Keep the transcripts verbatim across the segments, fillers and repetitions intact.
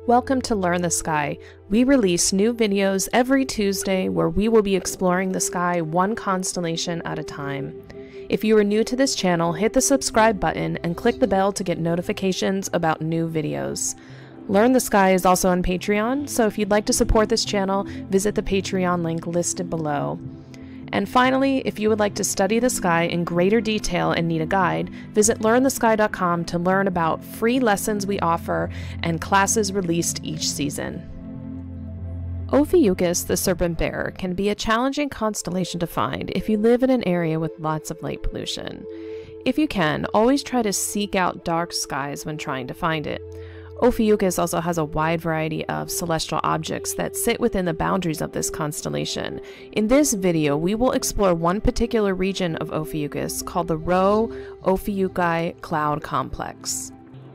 Welcome to Learn the Sky. We release new videos every Tuesday where we will be exploring the sky one constellation at a time. If you are new to this channel, hit the subscribe button and click the bell to get notifications about new videos. Learn the Sky is also on Patreon, so if you'd like to support this channel, visit the Patreon link listed below. And finally, if you would like to study the sky in greater detail and need a guide, visit learn the sky dot com to learn about free lessons we offer and classes released each season. Ophiuchus, the serpent bearer, can be a challenging constellation to find if you live in an area with lots of light pollution. If you can, always try to seek out dark skies when trying to find it. Ophiuchus also has a wide variety of celestial objects that sit within the boundaries of this constellation. In this video, we will explore one particular region of Ophiuchus called the Rho Ophiuchi Cloud Complex.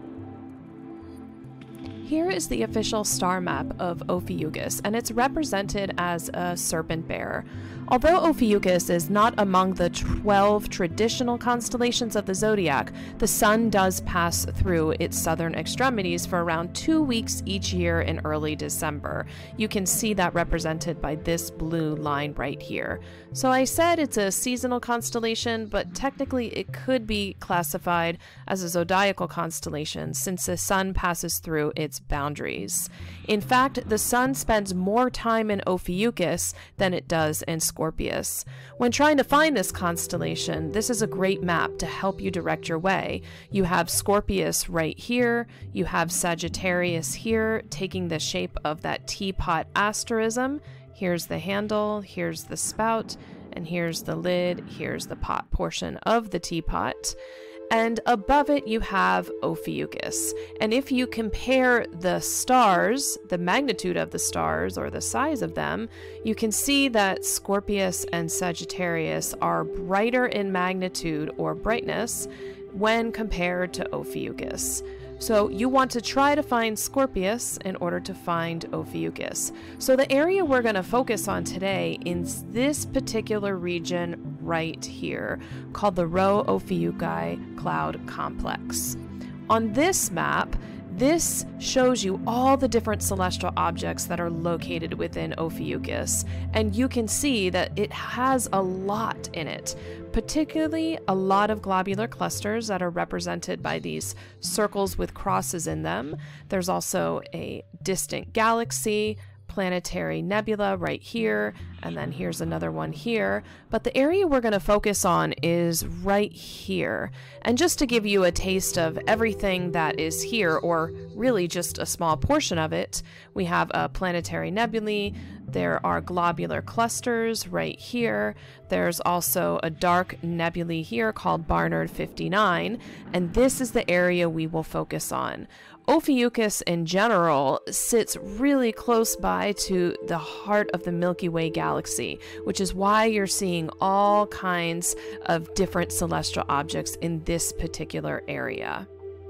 Here is the official star map of Ophiuchus, and it's represented as a serpent bearer. Although Ophiuchus is not among the twelve traditional constellations of the zodiac, the sun does pass through its southern extremities for around two weeks each year in early December. You can see that represented by this blue line right here. So I said it's a seasonal constellation, but technically it could be classified as a zodiacal constellation since the sun passes through its boundaries. In fact, the sun spends more time in Ophiuchus than it does in Scorpius. When trying to find this constellation, this is a great map to help you direct your way. You have Scorpius right here, you have Sagittarius here, taking the shape of that teapot asterism. Here's the handle, here's the spout, and here's the lid, here's the pot portion of the teapot. And above it you have Ophiuchus. And if you compare the stars, the magnitude of the stars or the size of them, you can see that Scorpius and Sagittarius are brighter in magnitude or brightness when compared to Ophiuchus. So you want to try to find Scorpius in order to find Ophiuchus. So the area we're going to focus on today is this particular region right here, called the Rho Ophiuchi Cloud Complex. On this map, this shows you all the different celestial objects that are located within Ophiuchus, and you can see that it has a lot in it, particularly a lot of globular clusters that are represented by these circles with crosses in them. There's also a distant galaxy, planetary nebula right here, and then here's another one here. But the area we're going to focus on is right here. And just to give you a taste of everything that is here, or really just a small portion of it, we have a planetary nebulae, there are globular clusters right here, there's also a dark nebulae here called Barnard fifty-nine, and this is the area we will focus on. Ophiuchus in general sits really close by to the heart of the Milky Way galaxy, which is why you're seeing all kinds of different celestial objects in this particular area.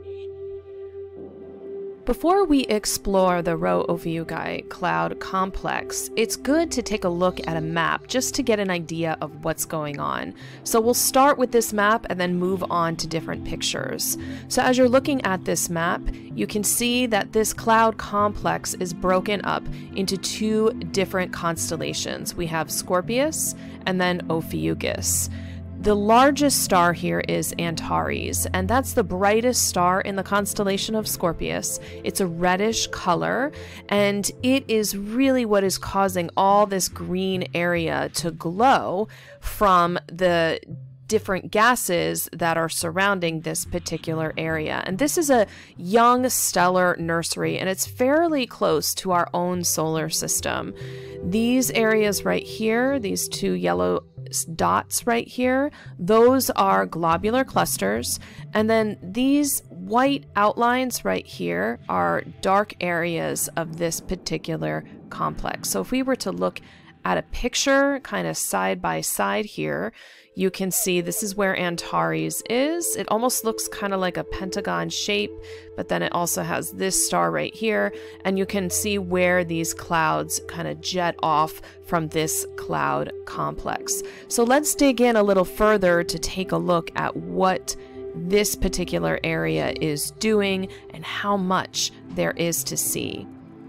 Before we explore the Rho Ophiuchi Cloud Complex, it's good to take a look at a map just to get an idea of what's going on. So we'll start with this map and then move on to different pictures. So as you're looking at this map, you can see that this cloud complex is broken up into two different constellations. We have Scorpius and then Ophiuchus. The largest star here is Antares, and that's the brightest star in the constellation of Scorpius. It's a reddish color, and it is really what is causing all this green area to glow from the different gases that are surrounding this particular area. And this is a young stellar nursery, and it's fairly close to our own solar system. These areas right here, these two yellow dots right here, those are globular clusters, and then these white outlines right here are dark areas of this particular complex. So if we were to look at a picture kind of side by side here, you can see this is where Antares is. It almost looks kind of like a pentagon shape, but then it also has this star right here, and you can see where these clouds kind of jet off from this cloud complex. So let's dig in a little further to take a look at what this particular area is doing and how much there is to see.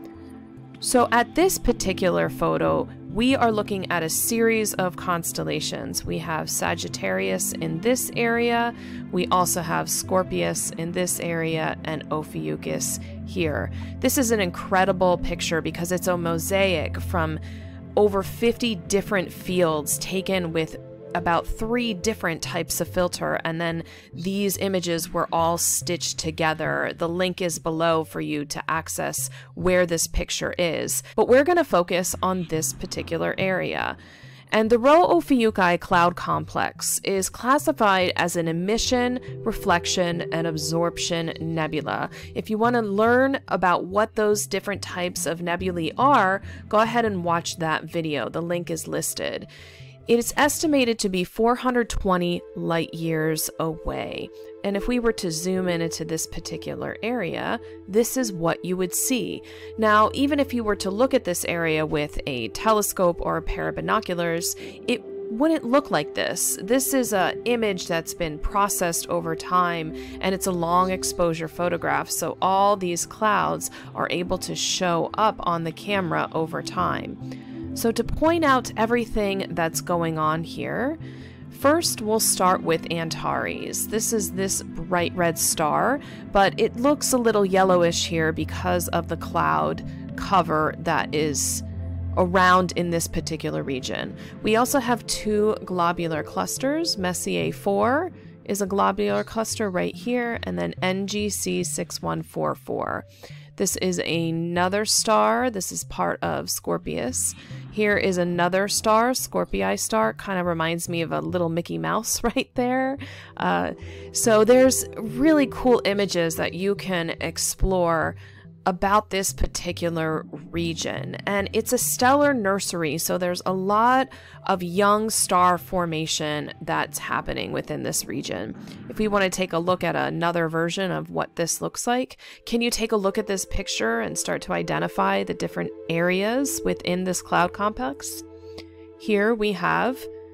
So at this particular photo, we are looking at a series of constellations. We have Sagittarius in this area, we also have Scorpius in this area, and Ophiuchus here. This is an incredible picture because it's a mosaic from over fifty different fields taken with about three different types of filter, and then these images were all stitched together. The link is below for you to access where this picture is, but we're going to focus on this particular area. And the Rho Ophiuchi cloud complex is classified as an emission, reflection, and absorption nebula. If you want to learn about what those different types of nebulae are, go ahead and watch that video. The link is listed. It is estimated to be four hundred twenty light years away. And if we were to zoom in into this particular area, this is what you would see. Now, even if you were to look at this area with a telescope or a pair of binoculars, it wouldn't look like this. This is an image that's been processed over time, and it's a long exposure photograph, so all these clouds are able to show up on the camera over time. So to point out everything that's going on here, first we'll start with Antares. This is this bright red star, but it looks a little yellowish here because of the cloud cover that is around in this particular region. We also have two globular clusters. Messier four is a globular cluster right here, and then N G C six one four four. This is another star. This is part of Scorpius. Here is another star, Scorpii star. Kind of reminds me of a little Mickey Mouse right there. Uh, so there's really cool images that you can explore about this particular region, and it's a stellar nursery, so there's a lot of young star formation that's happening within this region. If we want to take a look at another version of what this looks like, can you take a look at this picture and start to identify the different areas within this cloud complex? Here we have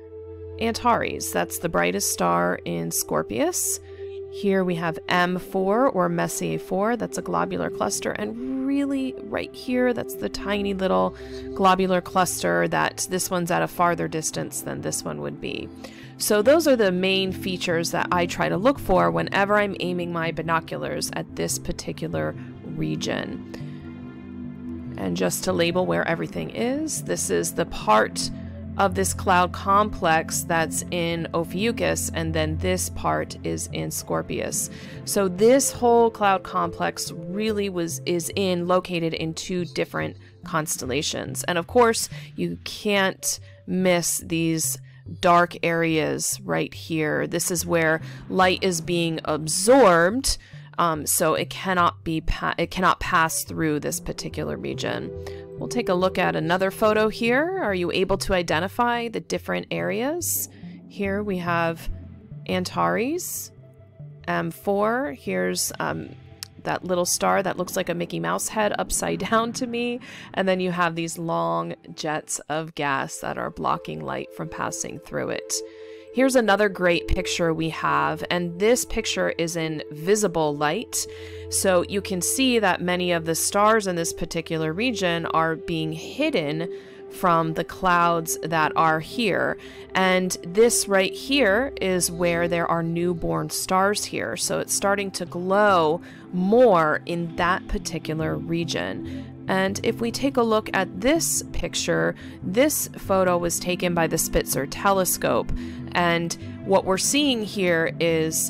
Antares. That's the brightest star in Scorpius. Here we have M four or Messier four, that's a globular cluster, and really right here, that's the tiny little globular cluster that this one's at a farther distance than this one would be. So those are the main features that I try to look for whenever I'm aiming my binoculars at this particular region. And just to label where everything is, this is the part of this cloud complex that's in Ophiuchus, and then this part is in Scorpius. So this whole cloud complex really was is in located in two different constellations. And of course, you can't miss these dark areas right here. This is where light is being absorbed, um, so it cannot be pa it cannot pass through this particular region. We'll take a look at another photo here. Are you able to identify the different areas? Here we have Antares, M four. Here's um, that little star that looks like a Mickey Mouse head upside down to me. And then you have these long jets of gas that are blocking light from passing through it. Here's another great picture we have, and this picture is in visible light. So you can see that many of the stars in this particular region are being hidden from the clouds that are here. And this right here is where there are newborn stars here. So it's starting to glow more in that particular region. And if we take a look at this picture, this photo was taken by the Spitzer telescope. And what we're seeing here is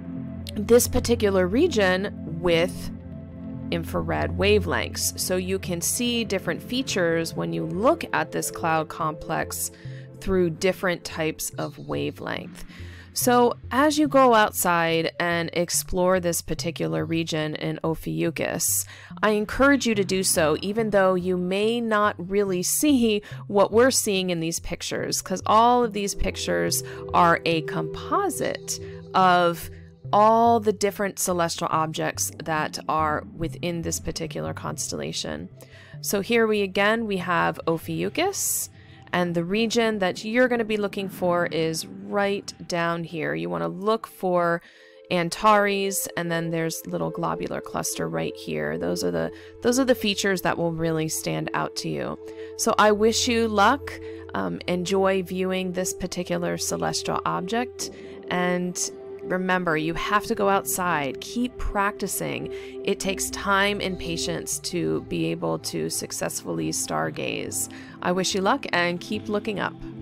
this particular region with infrared wavelengths. So you can see different features when you look at this cloud complex through different types of wavelength. So as you go outside and explore this particular region in Ophiuchus, I encourage you to do so, even though you may not really see what we're seeing in these pictures, because all of these pictures are a composite of all the different celestial objects that are within this particular constellation. So here we again, we have Ophiuchus. And the region that you're going to be looking for is right down here. You want to look for Antares, and then there's little globular cluster right here. Those are the those are the features that will really stand out to you. So I wish you luck. Um, enjoy viewing this particular celestial object, and remember, you have to go outside. Keep practicing. It takes time and patience to be able to successfully stargaze. I wish you luck and keep looking up.